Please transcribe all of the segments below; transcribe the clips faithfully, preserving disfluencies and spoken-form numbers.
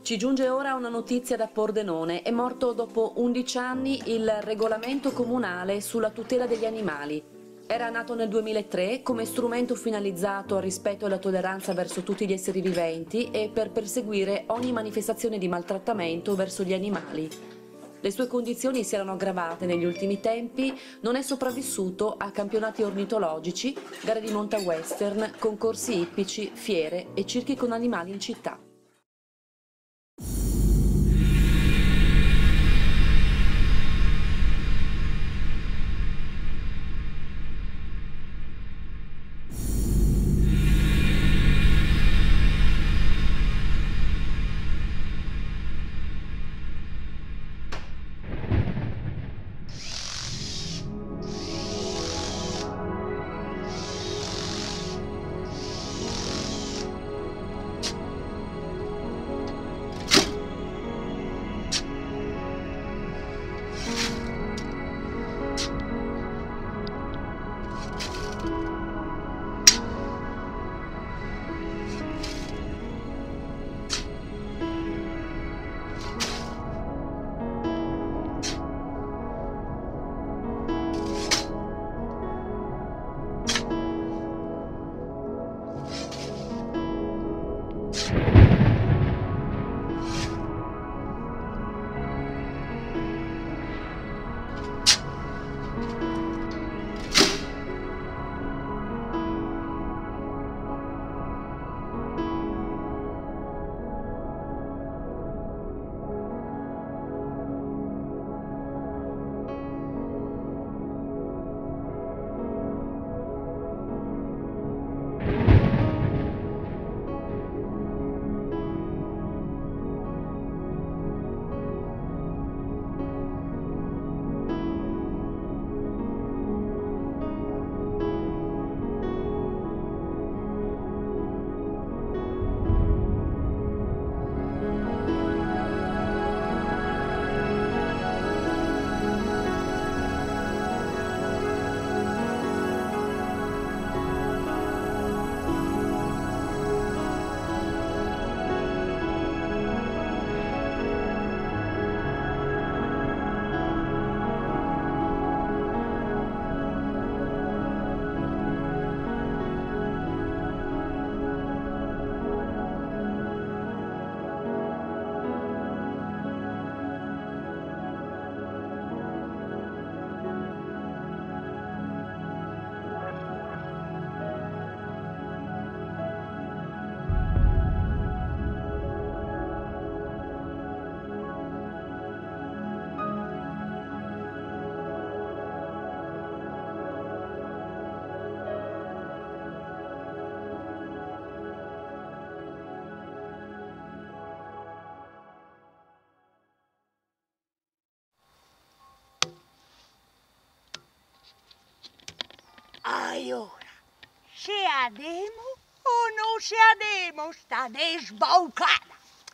Ci giunge ora una notizia da Pordenone. È morto dopo undici anni il regolamento comunale sulla tutela degli animali. Era nato nel duemilatré come strumento finalizzato al rispetto e alla tolleranza verso tutti gli esseri viventi e per perseguire ogni manifestazione di maltrattamento verso gli animali. Le sue condizioni si erano aggravate negli ultimi tempi, non è sopravvissuto a campionati ornitologici, gare di monta western, concorsi ippici, fiere e circhi con animali in città. E ora, se ademo o non se ademo sta desbaucata?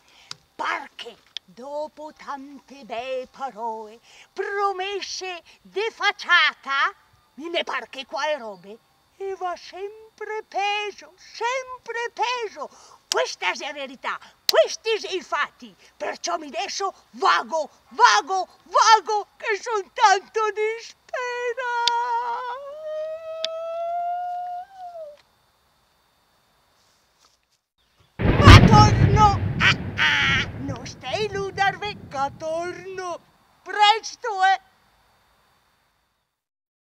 Perché dopo tante belle parole, promesse de facciata, mi ne par che qua e robe, e va sempre peso, sempre peso. Questa è la verità, questi sono i fatti, perciò mi adesso vago, vago, vago, che son tanto disperato. Torno! Ah, ah, non stai illudervi che torno! Presto, eh!